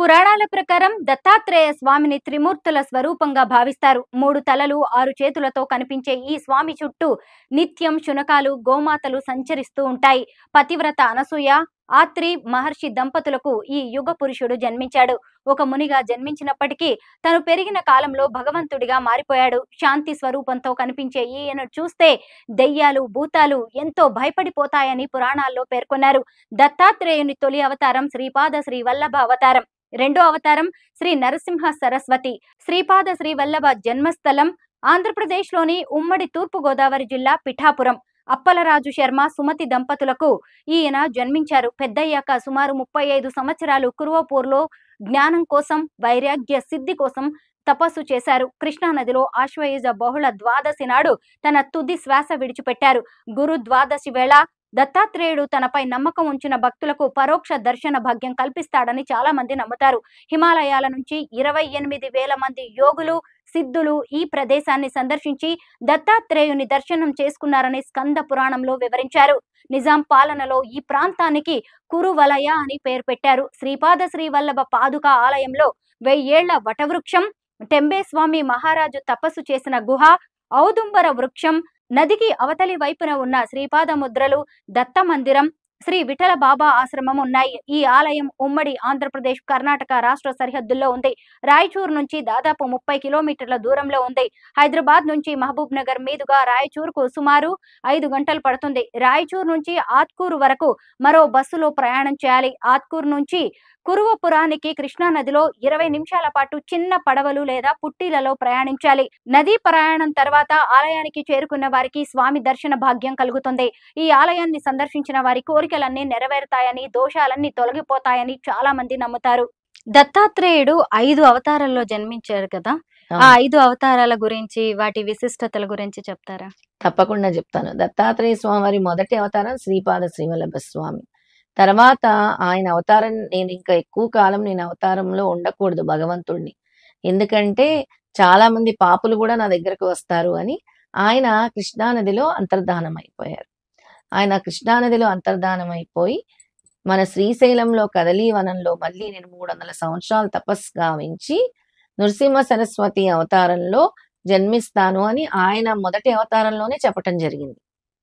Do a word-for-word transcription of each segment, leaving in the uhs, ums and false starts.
పురాణాల ప్రకారం దత్తాత్రేయ స్వామిని త్రిమూర్తుల స్వరూపంగా భావిస్తారు. మూడు తలలు, ఆరు చేతులతో కనిపించే ఈ స్వామి చుట్టూ నిత్యం శునకాలు, గోమాతలు సంచరిస్తూ ఉంటాయి. పతివ్రత అనసూయ, ఆత్రి మహర్షి దంపతులకు ఈ యుగ పురుషుడు జన్మించాడు. ఒక మునిగా జన్మించినప్పటికీ తను పెరిగిన కాలంలో భగవంతుడిగా మారిపోయాడు. శాంతి స్వరూపంతో కనిపించే ఈయన చూస్తే దెయ్యాలు, భూతాలు ఎంతో భయపడిపోతాయని పురాణాల్లో పేర్కొన్నారు. దత్తాత్రేయుని తొలి అవతారం శ్రీపాద శ్రీ వల్లభ అవతారం. రెండో అవతారం శ్రీ నరసింహ సరస్వతి. శ్రీపాద శ్రీ వల్లభ జన్మస్థలం ఆంధ్రప్రదేశ్లోని ఉమ్మడి తూర్పు గోదావరి జిల్లా పిఠాపురం. అప్పలరాజు శర్మ, సుమతి దంపతులకు ఈయన జన్మించారు. పెద్దయ్యాక సుమారు ముప్పై ఐదు సంవత్సరాలు కురువపూర్లో జ్ఞానం కోసం, వైరాగ్య సిద్ధి కోసం తపస్సు చేశారు. కృష్ణానదిలో ఆశ్వయుజ బహుళ ద్వాదశి నాడు తన తుది శ్వాస విడిచిపెట్టారు. గురు ద్వాదశి వేళ దత్తాత్రేయుడు తనపై నమ్మకం ఉంచిన భక్తులకు పరోక్ష దర్శన భాగ్యం కల్పిస్తాడని చాలా మంది నమ్ముతారు. హిమాలయాల నుంచి ఇరవై ఎనిమిది వేల మంది యోగులు, సిద్ధులు ఈ ప్రదేశాన్ని సందర్శించి దత్తాత్రేయుని దర్శనం చేసుకున్నారని స్కంద పురాణంలో వివరించారు. నిజాం పాలనలో ఈ ప్రాంతానికి కురువలయ అని పేరు పెట్టారు. శ్రీపాద శ్రీ వల్లభ పాదుక ఆలయంలో వెయ్యేళ్ల వటవృక్షం, టెంబేస్వామి మహారాజు తపస్సు చేసిన గుహ, ఔదుంబర వృక్షం, నదికి అవతలి వైపున ఉన్న శ్రీపాద ముద్రలు, దత్త మందిరం, శ్రీ విఠల బాబా ఆశ్రమం ఉన్నాయి. ఈ ఆలయం ఉమ్మడి ఆంధ్రప్రదేశ్, కర్ణాటక రాష్ట్ర సరిహద్దుల్లో ఉంది. రాయచూర్ నుంచి దాదాపు ముప్పై కిలోమీటర్ల దూరంలో ఉంది. హైదరాబాద్ నుంచి మహబూబ్ నగర్ మీదుగా రాయచూర్కు సుమారు ఐదు గంటలు పడుతుంది. రాయచూర్ నుంచి ఆత్కూరు వరకు మరో బస్సులో ప్రయాణం చేయాలి. ఆత్కూరు నుంచి కురువపురానికి కృష్ణా నదిలో ఇరవై నిమిషాల పాటు చిన్న పడవలు లేదా పుట్టీలలో ప్రయాణించాలి. నదీ ప్రయాణం తర్వాత ఆలయానికి చేరుకున్న వారికి స్వామి దర్శన భాగ్యం కలుగుతుంది. ఈ ఆలయాన్ని సందర్శించిన వారి కోరికలన్నీ నెరవేరుతాయని, దోషాలన్నీ తొలగిపోతాయని చాలా మంది నమ్ముతారు. దత్తాత్రేయుడు ఐదు అవతారాల్లో జన్మించారు కదా, ఆ ఐదు అవతారాల గురించి, వాటి విశిష్టతల గురించి చెప్తారా? తప్పకుండా చెప్తాను. దత్తాత్రేయ స్వామి వారి మొదటి అవతారం శ్రీపాద శ్రీవల్లభ స్వామి. తర్వాత ఆయన అవతారం, నేను ఇంకా ఎక్కువ కాలం నేను అవతారంలో ఉండకూడదు భగవంతుడిని, ఎందుకంటే చాలా మంది పాపులు కూడా నా దగ్గరకు వస్తారు అని ఆయన కృష్ణానదిలో అంతర్ధానం అయిపోయారు. ఆయన కృష్ణానదిలో అంతర్ధానం అయిపోయి మన శ్రీశైలంలో కదలీ వనంలో మళ్ళీ నేను మూడు వందల సంవత్సరాలు తపస్సు గావించి నృసింహ సరస్వతి అవతారంలో జన్మిస్తాను అని ఆయన మొదటి అవతారంలోనే చెప్పటం జరిగింది.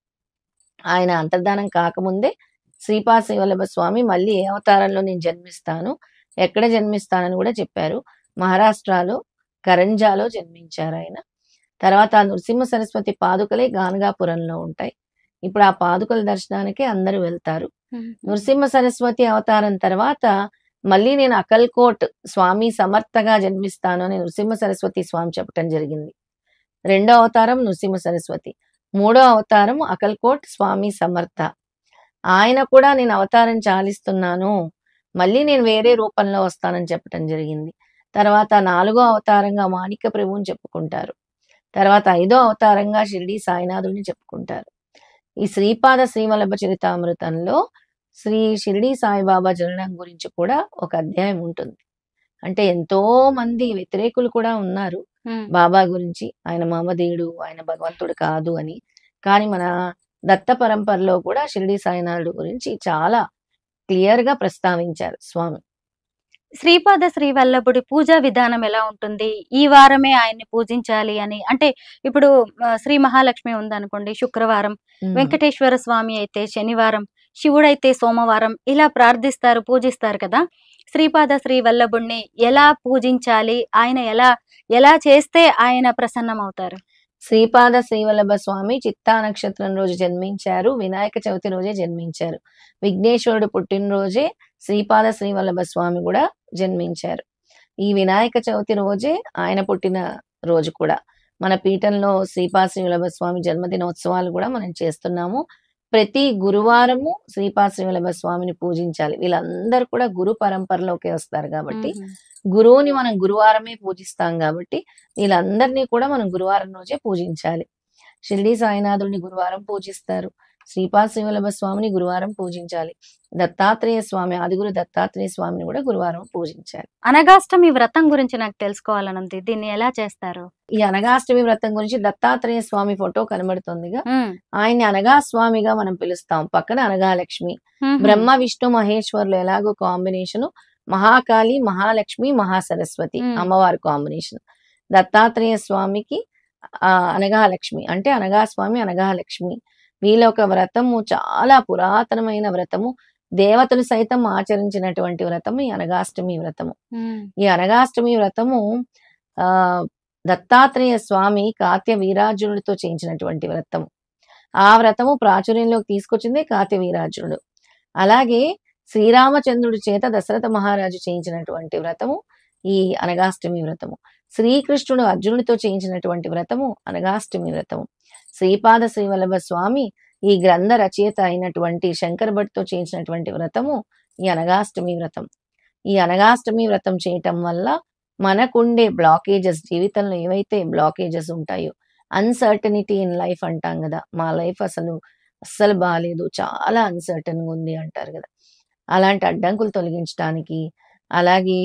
ఆయన అంతర్ధానం కాకముందే శ్రీపాద శ్రీవల్లభ స్వామి మళ్ళీ ఏ అవతారంలో నేను జన్మిస్తాను, ఎక్కడ జన్మిస్తానని కూడా చెప్పారు. మహారాష్ట్రలో కరంజాలో జన్మించారు ఆయన. తర్వాత నృసింహ సరస్వతి పాదుకలే గానగాపురంలో ఉంటాయి. ఇప్పుడు ఆ పాదుకల దర్శనానికి అందరూ వెళ్తారు. నృసింహ సరస్వతి అవతారం తర్వాత మళ్ళీ నేను అకల్కోట్ స్వామి సమర్థగా జన్మిస్తాను అని నృసింహ సరస్వతి స్వామి చెప్పటం జరిగింది. రెండో అవతారం నృసింహ సరస్వతి, మూడో అవతారం అకల్కోట్ స్వామి సమర్థ. ఆయన కూడా నేను అవతారం చాలిస్తున్నాను, మళ్ళీ నేను వేరే రూపంలో వస్తానని చెప్పటం జరిగింది. తర్వాత నాలుగో అవతారంగా మాణిక్య ప్రభువుని చెప్పుకుంటారు. తర్వాత ఐదో అవతారంగా షిరిడి సాయినాథుడిని చెప్పుకుంటారు. ఈ శ్రీపాద శ్రీవల్లభ చరితామృతంలో శ్రీ షిరిడి సాయిబాబా జననం గురించి కూడా ఒక అధ్యాయం ఉంటుంది. అంటే ఎంతో మంది వ్యతిరేకులు కూడా ఉన్నారు బాబా గురించి, ఆయన మమదేవుడు, ఆయన భగవంతుడు కాదు అని. కానీ మన దత్త పరంపరలో కూడా షిరిడి సాయినాథుడు గురించి చాలా క్లియర్ గా ప్రస్తావించారు స్వామి. శ్రీపాద శ్రీ వల్లభుడి పూజా విధానం ఎలా ఉంటుంది? ఈ వారమే ఆయన్ని పూజించాలి అని, అంటే ఇప్పుడు శ్రీ మహాలక్ష్మి ఉందనుకోండి శుక్రవారం, వెంకటేశ్వర స్వామి అయితే శనివారం, శివుడైతే సోమవారం, ఇలా ప్రార్థిస్తారు, పూజిస్తారు కదా. శ్రీపాద శ్రీ వల్లభుడిని ఎలా పూజించాలి, ఆయన ఎలా ఎలా చేస్తే ఆయన ప్రసన్నం అవుతారు? శ్రీపాద శ్రీవల్లభ స్వామి చిత్తా నక్షత్రం రోజు జన్మించారు. వినాయక చవితి రోజే జన్మించారు. విఘ్నేశ్వరుడు పుట్టినరోజే శ్రీపాద శ్రీవల్లభ స్వామి కూడా జన్మించారు. ఈ వినాయక చవితి రోజే ఆయన పుట్టిన రోజు కూడా. మన పీఠంలో శ్రీపాద శ్రీవల్లభ స్వామి జన్మదినోత్సవాలు కూడా మనం చేస్తున్నాము. ప్రతి గురువారము శ్రీపాద శ్రీవల్లభ స్వామిని పూజించాలి. వీళ్ళందరూ కూడా గురు పరంపరలోకి వస్తారు కాబట్టి గురువుని మనం గురువారమే పూజిస్తాం కాబట్టి వీళ్ళందరినీ కూడా మనం గురువారం రోజే పూజించాలి. షిరిడి సాయినాథుడిని గురువారం పూజిస్తారు. శ్రీపాద శ్రీవల్లభ స్వామిని గురువారం పూజించాలి. దత్తాత్రేయ స్వామి, ఆదిగురు దత్తాత్రేయ స్వామిని కూడా గురువారం పూజించాలి. అనగాష్టమి వ్రతం గురించి నాకు తెలుసుకోవాలనుంది, దీన్ని ఎలా చేస్తారు? ఈ అనగాష్టమి వ్రతం గురించి దత్తాత్రేయ స్వామి ఫోటో కనబడుతుందిగా, ఆయన్ని అనగా స్వామిగా మనం పిలుస్తాం. పక్కన అనగాలక్ష్మి, బ్రహ్మ విష్ణు మహేశ్వరులు ఎలాగో కాంబినేషన్, మహాకాళి, మహాలక్ష్మి, మహాసరస్వతి ఉమ్, అమ్మవారి కాంబినేషన్. దత్తాత్రేయ స్వామికి ఆ అనఘాలక్ష్మి అంటే అనఘాస్వామి, అనఘాలక్ష్మి వీళ్ళ ఒక వ్రతము చాలా పురాతనమైన వ్రతము. దేవతలు సైతం ఆచరించినటువంటి వ్రతము ఈ అనఘాష్టమి వ్రతము. ఉమ్, ఈ అనఘాష్టమి వ్రతము ఆ దత్తాత్రేయ స్వామి కాత్య వీరార్జునుడితో చేయించినటువంటి వ్రతము. ఆ వ్రతము ప్రాచుర్యంలోకి తీసుకొచ్చింది కాత్య వీరార్జునుడు. అలాగే శ్రీరామచంద్రుడి చేత దశరథ మహారాజు చేయించినటువంటి వ్రతము ఈ అనఘాష్టమి వ్రతము. శ్రీకృష్ణుడు అర్జునుడితో చేయించినటువంటి వ్రతము అనఘాష్టమి వ్రతము. శ్రీపాద శ్రీవల్లభ స్వామి ఈ గ్రంథ రచయిత అయినటువంటి శంకర భట్తో చేయించినటువంటి వ్రతము ఈ అనఘాష్టమి వ్రతం. ఈ అనఘాష్టమి వ్రతం చేయటం వల్ల మనకుండే బ్లాకేజెస్, జీవితంలో ఏవైతే బ్లాకేజెస్ ఉంటాయో, అన్సర్టనిటీ ఇన్ లైఫ్ అంటాం కదా, మా లైఫ్ అసలు అస్సలు బాగాలేదు, చాలా అన్సర్టన్గా ఉంది అంటారు కదా, అలాంటి అడ్డంకులు తొలగించడానికి, అలాగే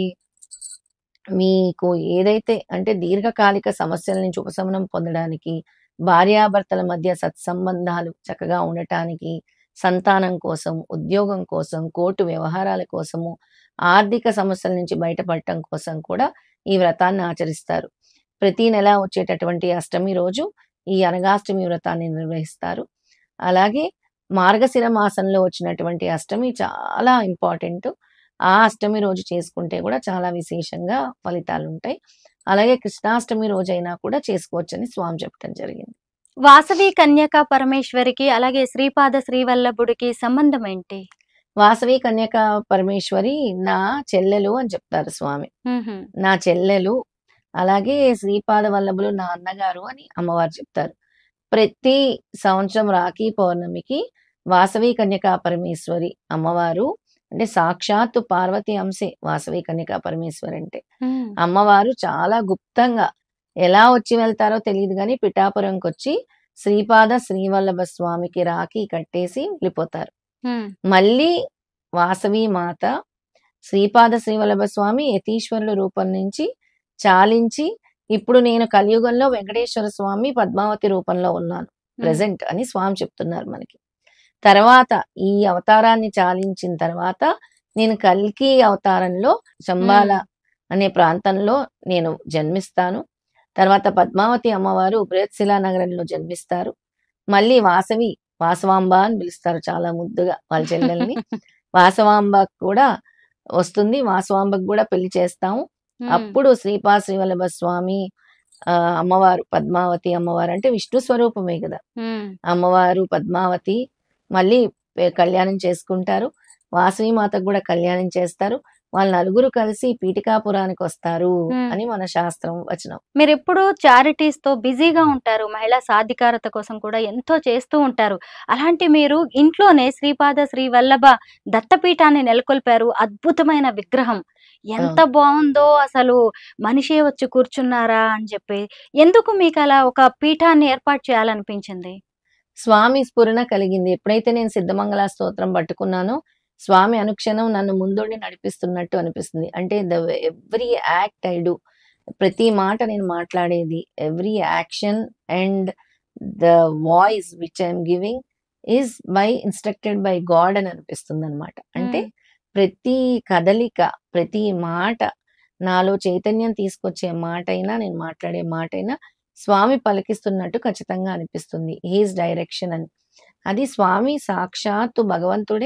మీకు ఏదైతే అంటే దీర్ఘకాలిక సమస్యల నుంచి ఉపశమనం పొందడానికి, భార్యాభర్తల మధ్య సత్సంబంధాలు చక్కగా ఉండటానికి, సంతానం కోసం, ఉద్యోగం కోసం, కోర్టు వ్యవహారాల కోసము, ఆర్థిక సమస్యల నుంచి బయటపడటం కోసం కూడా ఈ వ్రతాన్ని ఆచరిస్తారు. ప్రతి నెల వచ్చేటటువంటి అష్టమి రోజు ఈ అనఘాష్టమి వ్రతాన్ని నిర్వహిస్తారు. అలాగే మార్గశిర మాసంలో వచ్చినటువంటి అష్టమి చాలా ఇంపార్టెంట్. ఆ అష్టమి రోజు చేసుకుంటే కూడా చాలా విశేషంగా ఫలితాలు ఉంటాయి. అలాగే కృష్ణాష్టమి రోజైనా కూడా చేసుకోవచ్చని స్వామి చెప్పడం జరిగింది. వాసవి కన్యకా పరమేశ్వరికి అలాగే శ్రీపాద శ్రీవల్లభుడికి సంబంధం ఏంటి? వాసవి కన్యక పరమేశ్వరి నా చెల్లెలు అని చెప్తారు స్వామి. ఉహుం, నా చెల్లెలు, అలాగే శ్రీపాద వల్లభులు నా అన్నగారు అని అమ్మవారు చెప్తారు. ప్రతి సంవత్సరం రాఖీ పౌర్ణమికి వాసవి కన్యకా పరమేశ్వరి అమ్మవారు అంటే సాక్షాత్తు పార్వతి అంశే వాసవి కన్యకా పరమేశ్వరి అంటే. ఉమ్, అమ్మవారు చాలా గుప్తంగా ఎలా వచ్చి వెళ్తారో తెలియదు కానీ పిఠాపురంకి వచ్చి శ్రీపాద శ్రీవల్లభ స్వామికి రాఖీ కట్టేసి వెళ్ళిపోతారు. ఉమ్, మళ్ళీ వాసవి మాత శ్రీపాద శ్రీవల్లభ స్వామి యతీశ్వరుల రూపం నుంచి చాలించి ఇప్పుడు నేను కలియుగంలో వెంకటేశ్వర స్వామి పద్మావతి రూపంలో ఉన్నాను ఉమ్, ప్రెజెంట్ అని స్వామి చెప్తున్నారు మనకి. తర్వాత ఈ అవతారాన్ని చాలించిన తర్వాత నేను కల్కి అవతారంలో చంబాల ఉమ్, అనే ప్రాంతంలో నేను జన్మిస్తాను. తర్వాత పద్మావతి అమ్మవారు బృహత్శిలా నగరంలో జన్మిస్తారు. మళ్ళీ వాసవి వాసవాంబ అని పిలుస్తారు చాలా ముద్దుగా వాళ్ళ చెల్లెల్ని. వాసవాంబ కూడా వస్తుంది, వాసవాంబకు కూడా పెళ్లి చేస్తాము. ఉమ్, అప్పుడు శ్రీపాద శ్రీవల్లభ స్వామి ఆ అమ్మవారు పద్మావతి అమ్మవారు అంటే విష్ణు స్వరూపమే కదా, ఉమ్, అమ్మవారు పద్మావతి మళ్ళీ పె- కళ్యాణం చేసుకుంటారు. వాసవి మాతకు కూడా కళ్యాణం చేస్తారు. వాళ్ళ నలుగురు కలిసి పీఠికాపురానికి వస్తారు ఉమ్. అని మన శాస్త్రం వచనం. మీరు ఎప్పుడు చారిటీస్ తో బిజీగా ఉంటారు, మహిళా సాధికారత కోసం కూడా ఎంతో చేస్తూ ఉంటారు. అలాంటి మీరు ఇంట్లోనే శ్రీపాద శ్రీ వల్లభ దత్తపీఠాన్ని నెలకొల్పారు. అద్భుతమైన విగ్రహం ఎంత అవును. బాగుందో, అసలు మనిషే వచ్చి కూర్చున్నారా అని చెప్పి. ఎందుకు మీకు అలా ఒక పీఠాన్ని ఏర్పాటు చేయాలనిపించింది? స్వామి స్ఫురణ కలిగింది. ఎప్పుడైతే నేను సిద్ధమంగళ స్తోత్రం పట్టుకున్నానో స్వామి అనుక్షణం నన్ను ముందుండి నడిపిస్తున్నట్టు అనిపిస్తుంది. అంటే the every act I do, ప్రతి మాట నేను మాట్లాడేది, every action and the voice which I'm giving is by instructed by God అని అనిపిస్తుంది అనమాట. అంటే ఉమ్, ప్రతి కదలిక, ప్రతి మాట నాలో చైతన్యం తీసుకొచ్చే మాట అయినా, నేను మాట్లాడే మాట అయినా స్వామి పలికిస్తున్నట్టు ఖచ్చితంగా అనిపిస్తుంది. హీస్ డైరెక్షన్ అని. అది స్వామి సాక్షాత్తు భగవంతుడే.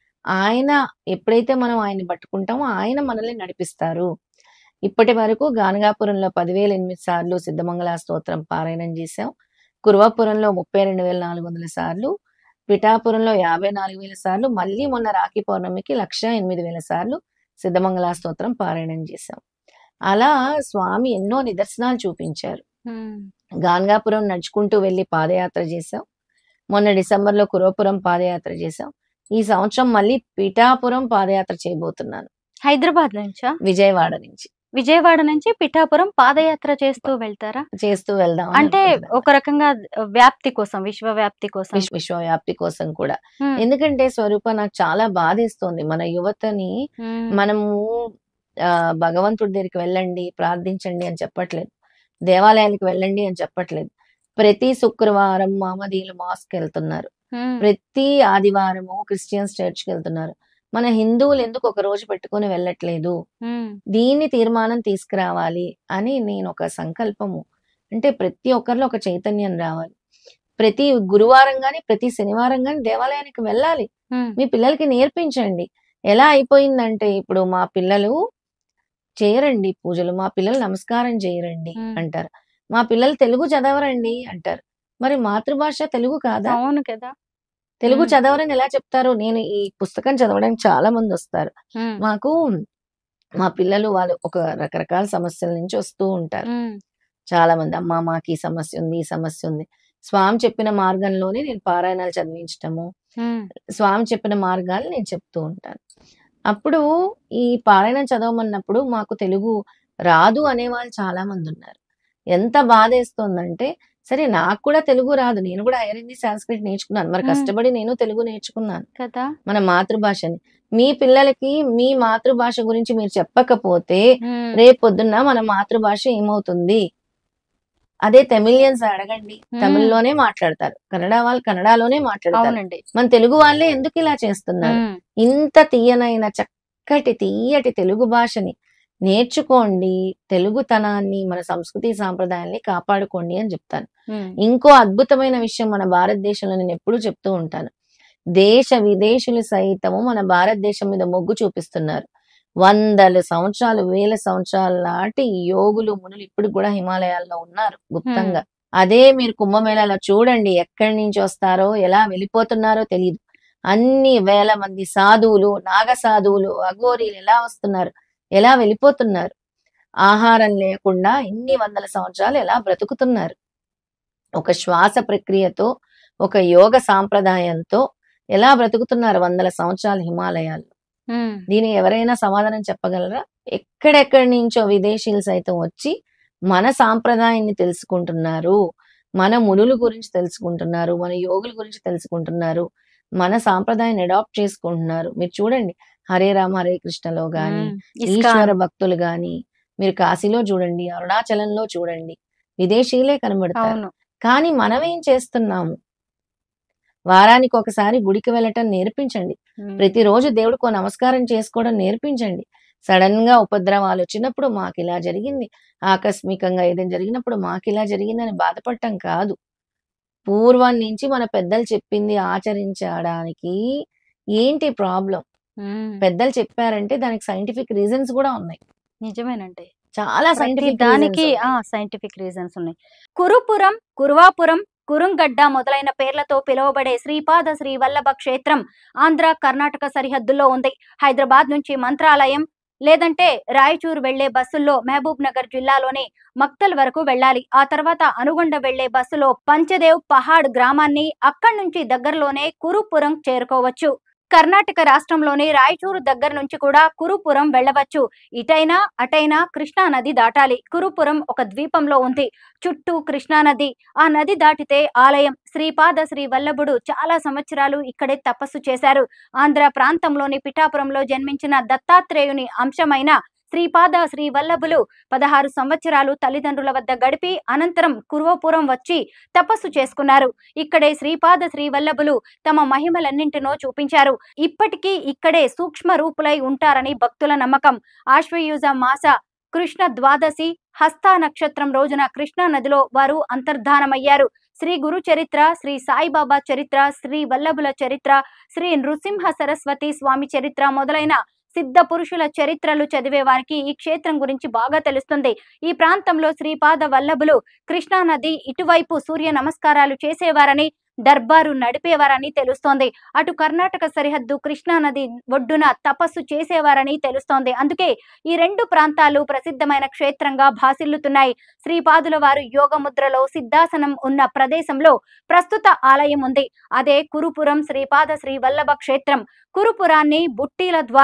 ఆయన ఎప్పుడైతే మనం ఆయన్ని పట్టుకుంటామో ఆయన మనల్ని నడిపిస్తారు. ఇప్పటి వరకు గానగాపురంలో పదివేల ఎనిమిది సార్లు సిద్ధమంగళ స్తోత్రం పారాయణం చేశాం. కుర్వాపురంలో ముప్పై రెండు వేల నాలుగు వందల సార్లు, పిఠాపురంలో యాభై నాలుగు వేల సార్లు, మళ్ళీ మొన్న రాఖీ పౌర్ణమికి లక్ష ఎనిమిది వేల సార్లు సిద్ధమంగళ స్తోత్రం పారాయణం చేశాం. అలా స్వామి ఎన్నో నిదర్శనాలు చూపించారు. ఉమ్, గాన్గాపురం నడుచుకుంటూ వెళ్ళి పాదయాత్ర చేశాం. మొన్న డిసెంబర్లో కురవపురం పాదయాత్ర చేశాం. ఈ సంవత్సరం మళ్ళీ పిఠాపురం పాదయాత్ర చేయబోతున్నాను హైదరాబాద్ నుంచా? విజయవాడ నుంచి. విజయవాడ నుంచి పిఠాపురం పాదయాత్ర చేస్తూ వెళ్తారా? చేస్తూ వెళ్దాం అంటే ఒక రకంగా వ్యాప్తి కోసం, విశ్వ వ్యాప్తి కోసం. విశ్వవ్యాప్తి కోసం కూడా. ఉమ్, ఎందుకంటే స్వరూప నాకు చాలా బాధేస్తోంది. మన యువతని ఉమ్, మనము ఆ భగవంతుడి దగ్గరికి వెళ్ళండి ప్రార్థించండి అని చెప్పట్లేదు, దేవాలయాలకు వెళ్ళండి అని చెప్పట్లేదు. ప్రతి శుక్రవారం మహమ్మదీయులు మాస్క్ వెళ్తున్నారు, ఉమ్, ప్రతి ఆదివారము క్రిస్టియన్స్ చర్చ్కి వెళ్తున్నారు, మన హిందువులు ఎందుకు ఒక రోజు పెట్టుకొని వెళ్ళట్లేదు? దీన్ని తీర్మానం తీసుకురావాలి అని నేను ఒక సంకల్పము. అంటే ప్రతి ఒక్కరిలో ఒక చైతన్యం రావాలి. ప్రతి గురువారం గాని, ప్రతి శనివారం గాని దేవాలయానికి వెళ్ళాలి. మీ పిల్లలకి నేర్పించండి. ఎలా అయిపోయిందంటే ఇప్పుడు మా పిల్లలు చేయరండి పూజలు. మా పిల్లలు నమస్కారం చేయరండి హ్మ్. అంటారు. మా పిల్లలు తెలుగు చదవరండి అంటారు. మరి మాతృభాష తెలుగు కాదా? అవును కదా! తెలుగు హ్మ్. చదవరని ఎలా చెప్తారు? నేను ఈ పుస్తకం చదవడానికి చాలా మందొస్తారు. హ్మ్. మాకు మా పిల్లలు వాళ్ళు ఒక రకరకాల సమస్యల నుంచి వస్తూ ఉంటారు. హ్మ్. చాలా మంది అమ్మా మాకీ సమస్యుంది, ఈ సమస్యుంది. స్వామి చెప్పిన మార్గంలోనే నేను పారాయణాలు చదివించటము, హ్మ్. స్వామి చెప్పిన మార్గాలు నేను చెప్తూ ఉంటాను. అప్పుడు ఈ పారాయణం చదవమన్నప్పుడు మాకు తెలుగు రాదు అనేవాళ్ళు చాలా మందున్నారు. ఎంత బాధేస్తోందంటే, సరే నాకు కూడా తెలుగు రాదు. నేను కూడా హైయర్ హిందీ, సాంస్క్రిట్ నేర్చుకున్నాను. మరి హ్మ్. కష్టపడి నేను తెలుగు నేర్చుకున్నాను. కదా! మన మాతృభాషని. మీ పిల్లలకి మీ మాతృభాష గురించి మీరు చెప్పకపోతే హ్మ్. రేపొద్దున్న మన మాతృభాష ఏమవుతుంది? అదే తమిళియన్స్ అడగండి. హ్మ్. తమిళ్‌లోనే మాట్లాడతారు. కన్నడ వాళ్ళు కన్నడలోనే మాట్లాడతారు. అవునండి. మన తెలుగు వాళ్ళే ఎందుకిలా చేస్తున్నారు? హ్మ్. ఇంత తీయనైన చక్కటి తీయటి తెలుగు భాషని నేర్చుకోండి. తెలుగుతనాన్ని, మన సంస్కృతి సాంప్రదాయాల్ని కాపాడుకోండి అని జెప్తాను. హ్మ్. ఇంకో అద్భుతమైన విషయం మన భారతదేశంలో నేనెప్పుడూ చెప్తూ ఉంటాను. దేశ విదేశీయులు సైతము మన భారతదేశం మీద మొగ్గు చూపిస్తున్నారు. వందల సంవత్సరాలు, వేల సంవత్సరాల నాటి యోగులు, మునులు ఇప్పటికి గూడా హిమాలయాల్లో ఉన్నారు హ్మ్. గుప్తంగా. అదే మీరు కుంభమేళాలో చూడండి. ఎక్కడి నుంచొస్తారో, ఎలా వెళ్ళిపోతున్నారో తెలీదు. అన్ని వేల మంది సాధువులు, నాగ సాధువులు, అఘోరీలు ఎలా వస్తున్నారు, ఎలా వెళ్ళిపోతున్నారు. ఆహారం లేకుండా ఇన్ని వందల సంవత్సరాలు ఎలా బ్రతుకుతున్నారు. ఒక శ్వాస ప్రక్రియతో, ఒక యోగ సాంప్రదాయంతో ఎలా బ్రతుకుతున్నారు వందల సంవత్సరాలు హిమాలయాల్లో. హ్మ్. దీనికి ఎవరైనా సమాధానం చెప్పగలరా? ఎక్కడెక్కడి నుంచో విదేశీయులు సైతం వచ్చి మన సాంప్రదాయాన్ని తెలుసుకుంటున్నారు. మన మునుల గురించి తెలుసుకుంటున్నారు. మన యోగుల గురించి తెలుసుకుంటున్నారు. మన సాంప్రదాయాన్ని అడాప్ట్ చేసుకుంటున్నారు. మీరు చూడండి 'హరే రామ హరే కృష్ణ'లో గాని, హ్మ్. ఈశ్వర ఇస్కాన్. భక్తులు గాని, మీరు కాశీలో చూడండి, అరుణాచలంలో చూడండి. విదేశీయులే కనబడతారు. అవును. కానీ మనమేం చేస్తున్నాము? వారానికి ఒకసారి గుడికి వెళ్ళటం నేర్పించండి. హ్మ్. ప్రతిరోజు దేవుడికో నమస్కారం చేసుకోవడం నేర్పించండి. సడెన్‌గా ఉపద్రవాలొచ్చినప్పుడు మాకిలా జరిగింది. ఆకస్మికంగా ఏదైనా జరిగినప్పుడు మాకిలా జరిగిందని బాధపడటం కాదు. పూర్వం నుంచి మన పెద్దలు చెప్పింది ఆచరించడానికి ఏంటి ప్రాబ్లమ్? హ్మ్. పెద్దలు చెప్పారంటే దానికి సైంటిఫిక్ రీజన్స్ గూడా ఉన్నాయి. నిజమేనండి. చాలా ప్రతి సైంటిఫిక్ రీజన్స్ దానికి ఉన్నాయి. ఆ! సైంటిఫిక్ రీజన్స్ ఉన్నాయి. కురుపురం, కురువాపురం, కురుంగడ్డ మొదలైన పేర్లతో పిలువబడే శ్రీపాద శ్రీ వల్లభ క్షేత్రం ఆంధ్ర, కర్ణాటక సరిహద్దుల్లో ఉంది. హైదరాబాద్ నుంచి మంత్రాలయం లేదంటే రాయచూరు వెళ్లే బస్సుల్లో మహబూబ్ నగర్ జిల్లాలోని మక్తల్ వరకు వెళ్ళాలి. ఆ తర్వాత అనుగొండ వెళ్లే బస్సులో పంచదేవ్ పహాడ్ గ్రామాన్ని, అక్కడి నుంచి దగ్గరలోనే కురుపురం చేరుకోవచ్చు. కర్ణాటక రాష్ట్రంలోని రాయచూరు దగ్గర నుంచి కూడా కురుపురం వెళ్ళవచ్చు. ఇటైనా అటైనా కృష్ణా నది దాటాలి. కురుపురం ఒక ద్వీపంలో ఉంది. చుట్టూ కృష్ణా నది. ఆ నది దాటితే ఆలయం. శ్రీపాద శ్రీ వల్లభుడు చాలా సంవత్సరాలు ఇక్కడే తపస్సు చేశారు. ఆంధ్ర ప్రాంతంలోని పిఠాపురంలో జన్మించిన దత్తాత్రేయుని అంశమైన శ్రీపాద శ్రీ వల్లభులు పదహారు సంవత్సరాలు తల్లిదండ్రుల వద్ద గడిపి అనంతరం కురువపురం వచ్చి తపస్సు చేసుకున్నారు. ఇక్కడే శ్రీపాద శ్రీ వల్లభులు తమ మహిమలన్నింటినో చూపించారు. ఇప్పటికీ ఇక్కడే సూక్ష్మ రూపులై ఉంటారని భక్తుల నమ్మకం. ఆశ్వయుజ మాస కృష్ణ ద్వాదశి హస్త నక్షత్రం రోజున కృష్ణా నదిలో వారు అంతర్ధానమయ్యారు. శ్రీ గురు చరిత్ర, శ్రీ సాయిబాబా చరిత్ర, శ్రీ వల్లభుల చరిత్ర, శ్రీ నృసింహ సరస్వతి స్వామి చరిత్ర మొదలైన సిద్ధ పురుషుల చరిత్రలు చదివే వారికి ఈ క్షేత్రం గురించి బాగా తెలుస్తుంది. ఈ ప్రాంతంలో శ్రీపాద వల్లభులు కృష్ణా నది ఇటువైపు సూర్య నమస్కారాలు చేసేవారని, దర్బారు నడిపేవారని తెలుస్తోంది. అటు కర్ణాటక సరిహద్దు కృష్ణా నది ఒడ్డున తపస్సు చేసేవారని తెలుస్తోంది. అందుకే ఈ రెండు ప్రాంతాలు ప్రసిద్ధమైన క్షేత్రంగా భాసిల్లుతున్నాయి. శ్రీపాదుల వారు యోగముద్రలో సిద్ధాసనం ఉన్న ప్రదేశంలో ప్రస్తుత ఆలయం ఉంది. అదే కురుపురం శ్రీపాద శ్రీ వల్లభ క్షేత్రం. కురుపురాన్ని బుట్టీల ద్వారా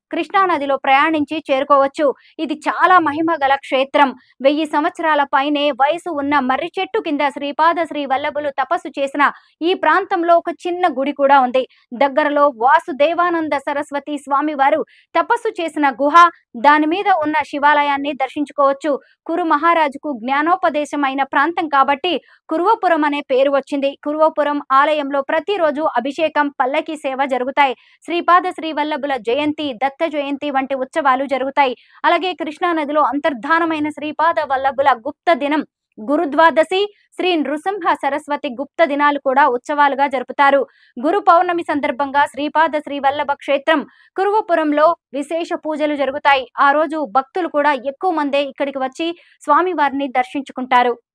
కృష్ణానదిలో ప్రయాణించి చేరుకోవచ్చు. ఇది చాలా మహిమ గల క్షేత్రం. వెయ్యి సంవత్సరాల పైనే వయసు ఉన్న మర్రి చెట్టు కింద శ్రీపాద శ్రీ వల్లభులు తపస్సు చేసిన ఈ ప్రాంతంలో ఒక చిన్న గుడి కూడా ఉంది. దగ్గరలో వాసుదేవానంద సరస్వతి స్వామి వారు తపస్సు చేసిన గుహ, దాని మీద ఉన్న శివాలయాన్ని దర్శించుకోవచ్చు. కురు మహారాజుకు జ్ఞానోపదేశమైన ప్రాంతం కాబట్టి కురువపురం అనే పేరు వచ్చింది. కురువపురం ఆలయంలో ప్రతిరోజు అభిషేకం, పల్లకి సేవ జరుగుతాయి. శ్రీపాద శ్రీ వల్లభుల జయంతి, దత్త జయంతి వంటి ఉత్సవాలు జరుగుతాయి. అలాగే కృష్ణా నదిలో అంతర్ధానమైన శ్రీపాద వల్లభుల గుప్త దినం గురుద్వాదశి, శ్రీ నృసింహ సరస్వతి గుప్త దినాలు కూడా ఉత్సవాలుగా జరుపుతారు. గురు పౌర్ణమి సందర్భంగా శ్రీపాద శ్రీ వల్లభ క్షేత్రం కురువపురంలో విశేష పూజలు జరుగుతాయి. ఆ రోజు భక్తులు కూడా ఎక్కువ మందే ఇక్కడికి వచ్చి స్వామివారిని దర్శించుకుంటారు.